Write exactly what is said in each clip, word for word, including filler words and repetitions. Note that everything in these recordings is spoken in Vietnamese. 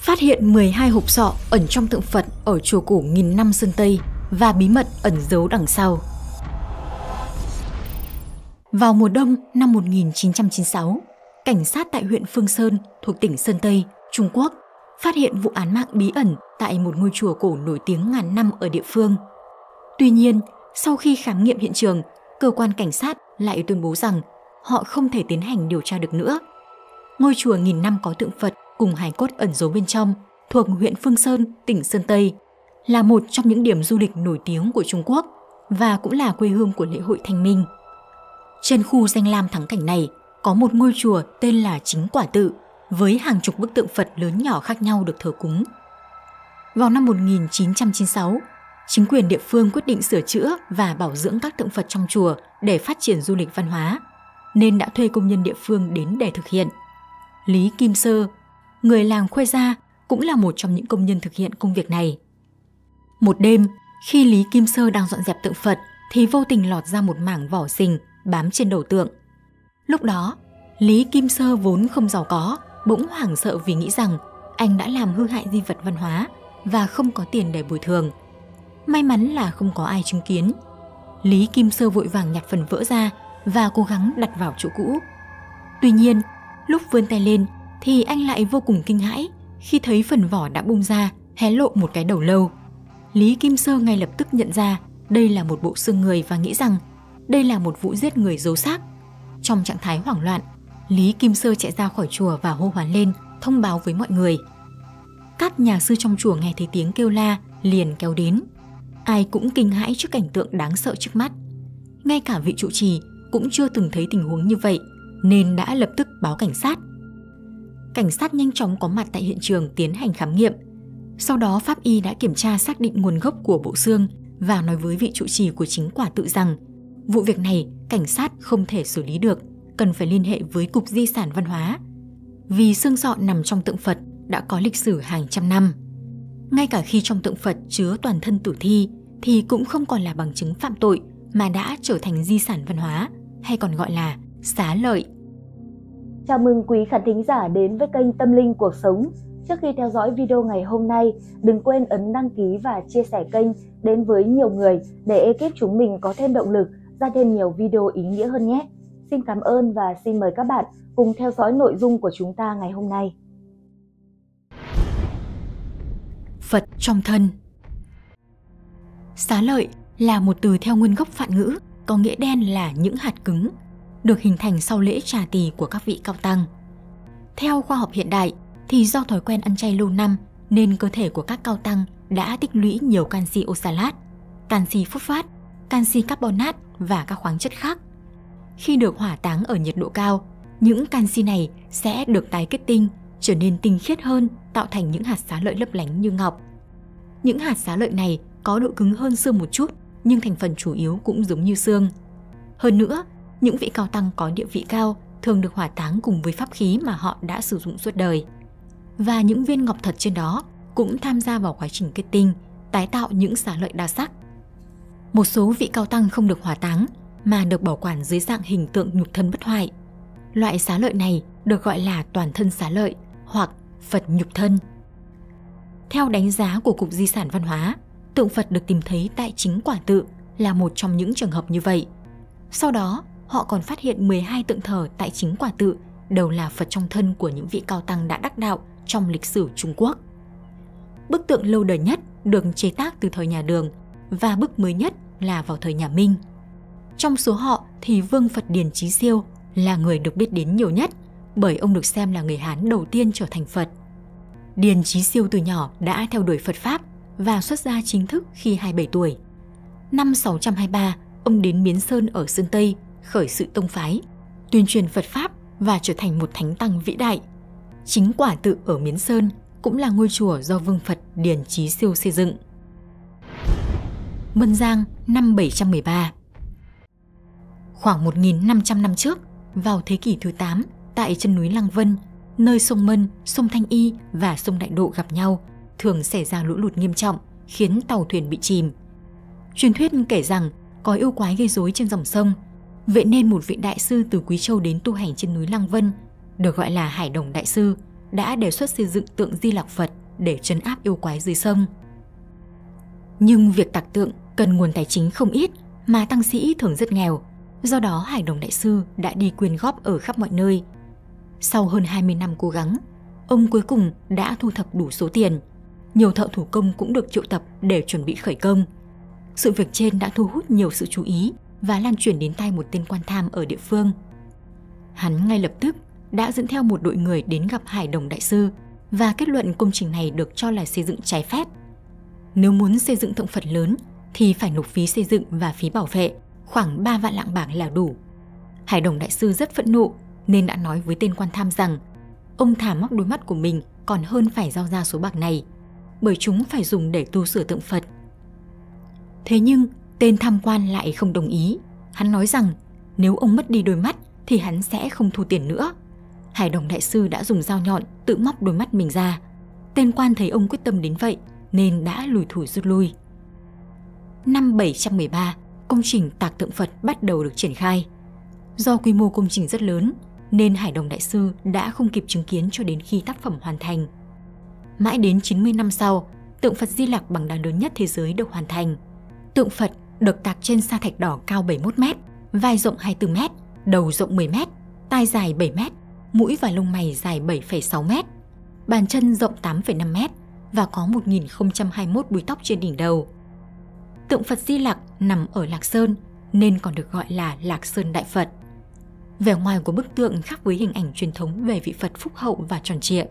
phát hiện mười hai hộp sọ ẩn trong tượng Phật ở chùa cổ nghìn năm Sơn Tây và bí mật ẩn giấu đằng sau. Vào mùa đông năm một nghìn chín trăm chín mươi sáu, cảnh sát tại huyện Phương Sơn thuộc tỉnh Sơn Tây, Trung Quốc phát hiện vụ án mạng bí ẩn tại một ngôi chùa cổ nổi tiếng ngàn năm ở địa phương. Tuy nhiên, sau khi khám nghiệm hiện trường, cơ quan cảnh sát lại tuyên bố rằng họ không thể tiến hành điều tra được nữa. Ngôi chùa nghìn năm có tượng Phật cùng hài cốt ẩn giấu bên trong thuộc huyện Phương Sơn, tỉnh Sơn Tây, là một trong những điểm du lịch nổi tiếng của Trung Quốc và cũng là quê hương của lễ hội Thanh Minh. Trên khu danh lam thắng cảnh này có một ngôi chùa tên là Chính Quả Tự với hàng chục bức tượng Phật lớn nhỏ khác nhau được thờ cúng. Vào năm một nghìn chín trăm chín mươi sáu, chính quyền địa phương quyết định sửa chữa và bảo dưỡng các tượng Phật trong chùa để phát triển du lịch văn hóa, nên đã thuê công nhân địa phương đến để thực hiện. Lý Kim Sơ, người làng Khuê Gia, cũng là một trong những công nhân thực hiện công việc này. Một đêm, khi Lý Kim Sơ đang dọn dẹp tượng Phật thì vô tình lọt ra một mảng vỏ sình bám trên đầu tượng. Lúc đó, Lý Kim Sơ vốn không giàu có, bỗng hoảng sợ vì nghĩ rằng anh đã làm hư hại di vật văn hóa và không có tiền để bồi thường. May mắn là không có ai chứng kiến. Lý Kim Sơ vội vàng nhặt phần vỡ ra và cố gắng đặt vào chỗ cũ. Tuy nhiên, lúc vươn tay lên thì anh lại vô cùng kinh hãi khi thấy phần vỏ đã bung ra, hé lộ một cái đầu lâu. Lý Kim Sơ ngay lập tức nhận ra đây là một bộ xương người và nghĩ rằng đây là một vụ giết người giấu xác. Trong trạng thái hoảng loạn, Lý Kim Sơ chạy ra khỏi chùa và hô hoán lên, thông báo với mọi người. Các nhà sư trong chùa nghe thấy tiếng kêu la liền kéo đến. Ai cũng kinh hãi trước cảnh tượng đáng sợ trước mắt. Ngay cả vị trụ trì cũng chưa từng thấy tình huống như vậy nên đã lập tức báo cảnh sát. Cảnh sát nhanh chóng có mặt tại hiện trường tiến hành khám nghiệm. Sau đó pháp y đã kiểm tra xác định nguồn gốc của bộ xương và nói với vị trụ trì của Chính Quả Tự rằng vụ việc này cảnh sát không thể xử lý được, cần phải liên hệ với Cục Di sản Văn hóa. Vì xương sọ nằm trong tượng Phật đã có lịch sử hàng trăm năm. Ngay cả khi trong tượng Phật chứa toàn thân tử thi thì cũng không còn là bằng chứng phạm tội mà đã trở thành di sản văn hóa, hay còn gọi là xá lợi. Chào mừng quý khán thính giả đến với kênh Tâm Linh Cuộc Sống. Trước khi theo dõi video ngày hôm nay, đừng quên ấn đăng ký và chia sẻ kênh đến với nhiều người để ekip chúng mình có thêm động lực ra thêm nhiều video ý nghĩa hơn nhé. Xin cảm ơn và xin mời các bạn cùng theo dõi nội dung của chúng ta ngày hôm nay. Phật trong thân. Xá lợi là một từ theo nguyên gốc Phạn ngữ, có nghĩa đen là những hạt cứng, được hình thành sau lễ trà tỳ của các vị cao tăng. Theo khoa học hiện đại thì do thói quen ăn chay lâu năm nên cơ thể của các cao tăng đã tích lũy nhiều canxi oxalat, canxi phosphat, canxi carbonat và các khoáng chất khác. Khi được hỏa táng ở nhiệt độ cao, những canxi này sẽ được tái kết tinh, trở nên tinh khiết hơn, tạo thành những hạt xá lợi lấp lánh như ngọc. Những hạt xá lợi này có độ cứng hơn xương một chút, nhưng thành phần chủ yếu cũng giống như xương. Hơn nữa, những vị cao tăng có địa vị cao thường được hỏa táng cùng với pháp khí mà họ đã sử dụng suốt đời. Và những viên ngọc thật trên đó cũng tham gia vào quá trình kết tinh, tái tạo những xá lợi đa sắc. Một số vị cao tăng không được hỏa táng mà được bảo quản dưới dạng hình tượng nhục thân bất hoại. Loại xá lợi này được gọi là toàn thân xá lợi hoặc Phật nhục thân. Theo đánh giá của Cục Di sản Văn hóa, tượng Phật được tìm thấy tại Chính Quả Tự là một trong những trường hợp như vậy. Sau đó, họ còn phát hiện mười hai tượng thờ tại Chính Quả Tự đều là Phật trong thân của những vị cao tăng đã đắc đạo trong lịch sử Trung Quốc. Bức tượng lâu đời nhất được chế tác từ thời nhà Đường và bức mới nhất là vào thời nhà Minh. Trong số họ thì Vương Phật Điền Chí Siêu là người được biết đến nhiều nhất bởi ông được xem là người Hán đầu tiên trở thành Phật. Điền Chí Siêu từ nhỏ đã theo đuổi Phật Pháp và xuất gia chính thức khi hai mươi bảy tuổi. Năm sáu trăm hai mươi ba, ông đến Miến Sơn ở Sơn Tây khởi sự tông phái, tuyên truyền Phật Pháp và trở thành một thánh tăng vĩ đại. Chính Quả Tự ở Miến Sơn cũng là ngôi chùa do Vương Phật Điền Chí Siêu xây dựng. Mân Giang năm bảy trăm mười ba. Khoảng một nghìn năm trăm năm trước, vào thế kỷ thứ tám, tại chân núi Lăng Vân, nơi sông Mân, sông Thanh Y và sông Đại Độ gặp nhau, thường xảy ra lũ lụt nghiêm trọng, khiến tàu thuyền bị chìm. Truyền thuyết kể rằng có yêu quái gây rối trên dòng sông, vậy nên một vị đại sư từ Quý Châu đến tu hành trên núi Lăng Vân, được gọi là Hải Đồng Đại Sư, đã đề xuất xây dựng tượng Di Lặc Phật để trấn áp yêu quái dưới sông. Nhưng việc tạc tượng cần nguồn tài chính không ít mà tăng sĩ thường rất nghèo, do đó Hải Đồng Đại Sư đã đi quyên góp ở khắp mọi nơi. Sau hơn hai mươi năm cố gắng, ông cuối cùng đã thu thập đủ số tiền. Nhiều thợ thủ công cũng được triệu tập để chuẩn bị khởi công. Sự việc trên đã thu hút nhiều sự chú ý và lan truyền đến tai một tên quan tham ở địa phương. Hắn ngay lập tức đã dẫn theo một đội người đến gặp Hải Đồng Đại Sư và kết luận công trình này được cho là xây dựng trái phép. Nếu muốn xây dựng tượng Phật lớn thì phải nộp phí xây dựng và phí bảo vệ, khoảng ba vạn lạng bạc là đủ. Hải Đồng Đại Sư rất phẫn nộ nên đã nói với tên quan tham rằng ông thà móc đôi mắt của mình còn hơn phải giao ra số bạc này, bởi chúng phải dùng để tu sửa tượng Phật. Thế nhưng tên tham quan lại không đồng ý. Hắn nói rằng nếu ông mất đi đôi mắt thì hắn sẽ không thu tiền nữa. Hải Đồng Đại Sư đã dùng dao nhọn tự móc đôi mắt mình ra. Tên quan thấy ông quyết tâm đến vậy nên đã lùi thủi rút lui. Năm bảy trăm mười ba, công trình tạc tượng Phật bắt đầu được triển khai. Do quy mô công trình rất lớn nên Hải Đồng Đại Sư đã không kịp chứng kiến cho đến khi tác phẩm hoàn thành. Mãi đến chín mươi năm sau, tượng Phật Di Lặc bằng đá lớn nhất thế giới được hoàn thành. Tượng Phật được tạc trên sa thạch đỏ cao bảy mươi mốt mét, vai rộng hai mươi tư mét, đầu rộng mười mét, tai dài bảy mét, mũi và lông mày dài bảy phẩy sáu mét, bàn chân rộng tám phẩy năm mét và có một nghìn không trăm hai mươi mốt búi tóc trên đỉnh đầu. Tượng Phật Di Lặc nằm ở Lạc Sơn nên còn được gọi là Lạc Sơn Đại Phật. Vẻ ngoài của bức tượng khác với hình ảnh truyền thống về vị Phật phúc hậu và tròn trịa.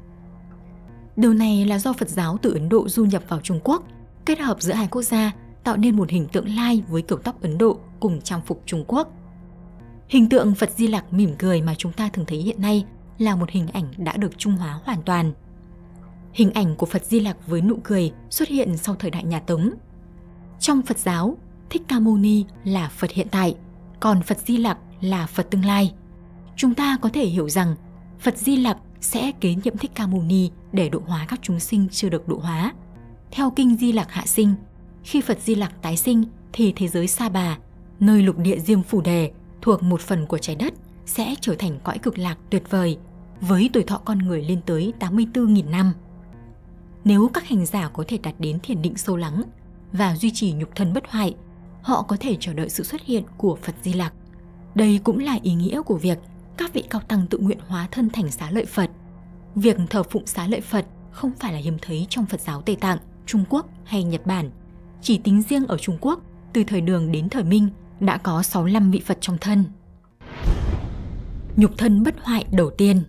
Điều này là do Phật giáo từ Ấn Độ du nhập vào Trung Quốc, kết hợp giữa hai quốc gia tạo nên một hình tượng lai với kiểu tóc Ấn Độ cùng trang phục Trung Quốc. Hình tượng Phật Di Lặc mỉm cười mà chúng ta thường thấy hiện nay là một hình ảnh đã được Trung hóa hoàn toàn. Hình ảnh của Phật Di Lặc với nụ cười xuất hiện sau thời đại nhà Tống. Trong Phật giáo, Thích Ca Mâu Ni là Phật hiện tại, còn Phật Di Lặc là Phật tương lai. Chúng ta có thể hiểu rằng Phật Di Lặc sẽ kế nhiệm Thích Ca Mâu Ni để độ hóa các chúng sinh chưa được độ hóa. Theo kinh Di Lặc hạ sinh, khi Phật Di Lặc tái sinh thì thế giới Sa Bà, nơi lục địa Diêm Phù Đề thuộc một phần của trái đất, sẽ trở thành cõi cực lạc tuyệt vời, với tuổi thọ con người lên tới tám mươi tư nghìn năm. Nếu các hành giả có thể đạt đến thiền định sâu lắng và duy trì nhục thân bất hoại, họ có thể chờ đợi sự xuất hiện của Phật Di Lặc. Đây cũng là ý nghĩa của việc các vị cao tăng tự nguyện hóa thân thành Xá Lợi Phật. Việc thờ phụng Xá Lợi Phật không phải là hiếm thấy trong Phật giáo Tây Tạng, Trung Quốc hay Nhật Bản. Chỉ tính riêng ở Trung Quốc, từ thời Đường đến thời Minh đã có sáu mươi lăm vị Phật trong thân. Nhục thân bất hoại đầu tiên.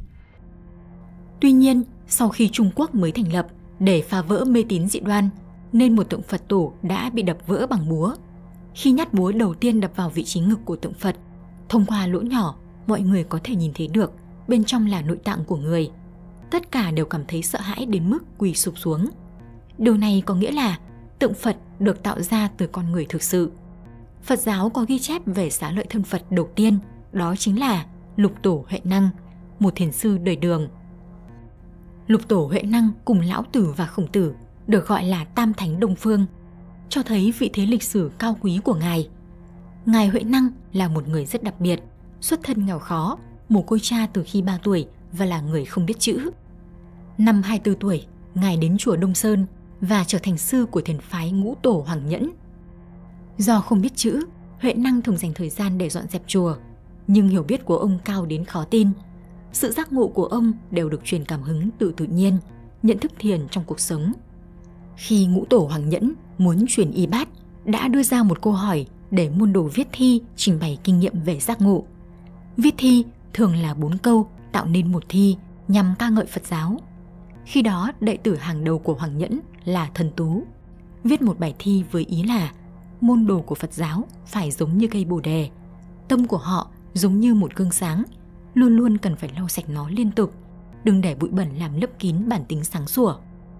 Tuy nhiên, sau khi Trung Quốc mới thành lập để phá vỡ mê tín dị đoan, nên một tượng Phật tổ đã bị đập vỡ bằng búa. Khi nhát búa đầu tiên đập vào vị trí ngực của tượng Phật, thông qua lỗ nhỏ, mọi người có thể nhìn thấy được bên trong là nội tạng của người. Tất cả đều cảm thấy sợ hãi đến mức quỳ sụp xuống. Điều này có nghĩa là tượng Phật được tạo ra từ con người thực sự. Phật giáo có ghi chép về Xá Lợi thân Phật đầu tiên, đó chính là Lục Tổ Huệ Năng, một thiền sư đời Đường. Lục Tổ Huệ Năng cùng Lão Tử và Khổng Tử được gọi là Tam Thánh Đông Phương, cho thấy vị thế lịch sử cao quý của Ngài. Ngài Huệ Năng là một người rất đặc biệt, xuất thân nghèo khó, mồ côi cha từ khi ba tuổi và là người không biết chữ. Năm hai mươi tư tuổi, Ngài đến chùa Đông Sơn và trở thành sư của thiền phái Ngũ Tổ Hoàng Nhẫn. Do không biết chữ, Huệ Năng thường dành thời gian để dọn dẹp chùa, nhưng hiểu biết của ông cao đến khó tin. Sự giác ngộ của ông đều được truyền cảm hứng từ tự nhiên, nhận thức thiền trong cuộc sống. Khi Ngũ Tổ Hoàng Nhẫn muốn truyền y bát, đã đưa ra một câu hỏi để môn đồ viết thi trình bày kinh nghiệm về giác ngộ. Viết thi thường là bốn câu tạo nên một thi nhằm ca ngợi Phật giáo. Khi đó, đệ tử hàng đầu của Hoàng Nhẫn là Thần Tú viết một bài thi với ý là môn đồ của Phật giáo phải giống như cây bồ đề, tâm của họ giống như một gương sáng, luôn luôn cần phải lau sạch nó liên tục, đừng để bụi bẩn làm lấp kín bản tính sáng sủa.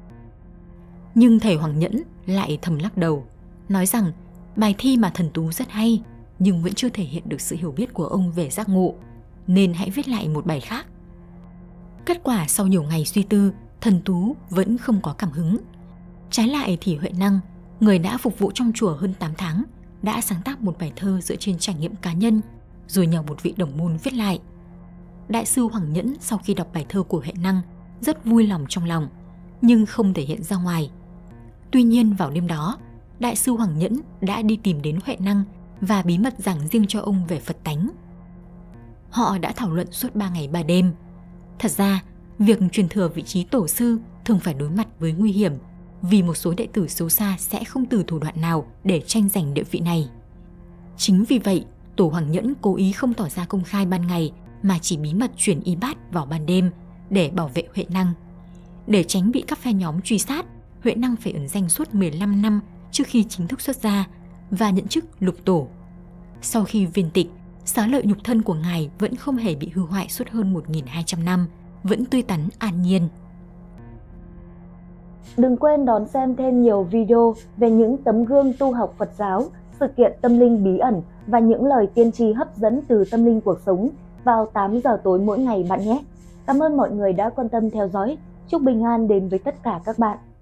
Nhưng thầy Hoàng Nhẫn lại thầm lắc đầu, nói rằng bài thi mà Thần Tú rất hay, nhưng vẫn chưa thể hiện được sự hiểu biết của ông về giác ngộ, nên hãy viết lại một bài khác. Kết quả sau nhiều ngày suy tư, Thần Tú vẫn không có cảm hứng. Trái lại thì Huệ Năng, người đã phục vụ trong chùa hơn tám tháng, đã sáng tác một bài thơ dựa trên trải nghiệm cá nhân, rồi nhờ một vị đồng môn viết lại. Đại sư Hoàng Nhẫn sau khi đọc bài thơ của Huệ Năng rất vui lòng trong lòng, nhưng không thể hiện ra ngoài. Tuy nhiên vào đêm đó, Đại sư Hoàng Nhẫn đã đi tìm đến Huệ Năng và bí mật giảng riêng cho ông về Phật tánh. Họ đã thảo luận suốt ba ngày ba đêm. Thật ra, việc truyền thừa vị trí tổ sư thường phải đối mặt với nguy hiểm, vì một số đệ tử xấu xa sẽ không từ thủ đoạn nào để tranh giành địa vị này. Chính vì vậy, Tổ Hoàng Nhẫn cố ý không tỏ ra công khai ban ngày mà chỉ bí mật chuyển y bát vào ban đêm để bảo vệ Huệ Năng. Để tránh bị các phe nhóm truy sát, Huệ Năng phải ẩn danh suốt mười lăm năm trước khi chính thức xuất gia và nhận chức lục tổ. Sau khi viên tịch, xá lợi nhục thân của ngài vẫn không hề bị hư hoại suốt hơn một nghìn hai trăm năm, vẫn tươi tắn an nhiên. Đừng quên đón xem thêm nhiều video về những tấm gương tu học Phật giáo, sự kiện tâm linh bí ẩn và những lời tiên tri hấp dẫn từ tâm linh cuộc sống vào tám giờ tối mỗi ngày bạn nhé. Cảm ơn mọi người đã quan tâm theo dõi. Chúc bình an đến với tất cả các bạn.